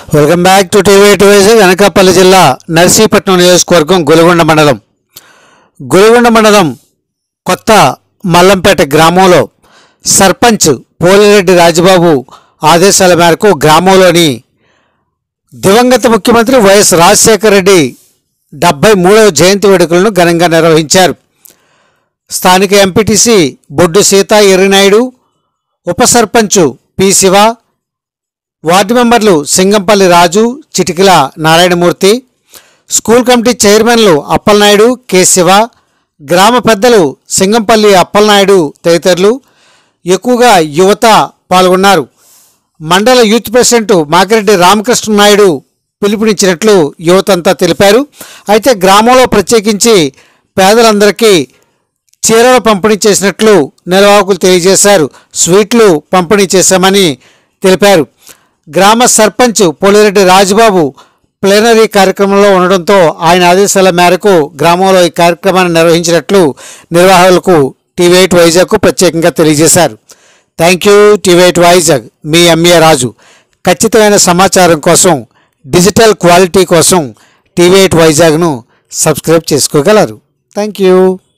Welcome back to TV Vizag. Anakapalli జిల్లా నర్సీపట్నం నియోజకవర్గం గులిగొండ మండలం కొత్త మల్లంపేట గ్రామంలో సర్పంచ్ పోలిరెడ్డి రాజబాబు ఆదేశాల మేరకు గ్రామంలోని దివంగత ముఖ్యమంత్రి వైఎస్ రాజశేఖర రెడ్డి 73వ జయంతి వేడుకలను ఘనంగా నిర్వహించారు. స్థానిక ఎంపీటీసీ బొడ్డు సీతా ఎర్రినాయుడు, ఉప సర్పంచ్ పి శివ, వార్డు మెంబర్లు సింగంపల్లి రాజు, చిటికిల నారాయణమూర్తి, స్కూల్ కమిటీ చైర్మన్లు అప్పలనాయుడు, కె శివ, గ్రామ పెద్దలు సింగంపల్లి అప్పలనాయుడు తదితరులు ఎక్కువగా యువత పాల్గొన్నారు. మండల యూత్ ప్రెసిడెంట్ మాకిరెడ్డి రామకృష్ణ నాయుడు పిలుపునిచ్చినట్లు యువతంతా తెలిపారు. అయితే గ్రామంలో ప్రత్యేకించి పేదలందరికీ చీరలు పంపిణీ చేసినట్లు నిర్వాహకులు తెలియజేశారు. స్వీట్లు పంపిణీ చేశామని తెలిపారు. గ్రామ సర్పంచ్ పోలిరెడ్డి రాజబాబు ప్లేనరీ కార్యక్రమంలో ఉండడంతో ఆయన ఆదేశాల మేరకు గ్రామంలో ఈ కార్యక్రమాన్ని నిర్వహించినట్లు నిర్వాహకులకు టీవీ8 వైజాగ్కు ప్రత్యేకంగా తెలియజేశారు. Thank you TV eight Vizag. మీ ఎంఏ రాజు. ఖచ్చితమైన సమాచారం కోసం, డిజిటల్ క్వాలిటీ కోసం టీవీ8 వైజాగ్ను సబ్స్క్రైబ్ చేసుకోగలరు. Thank you.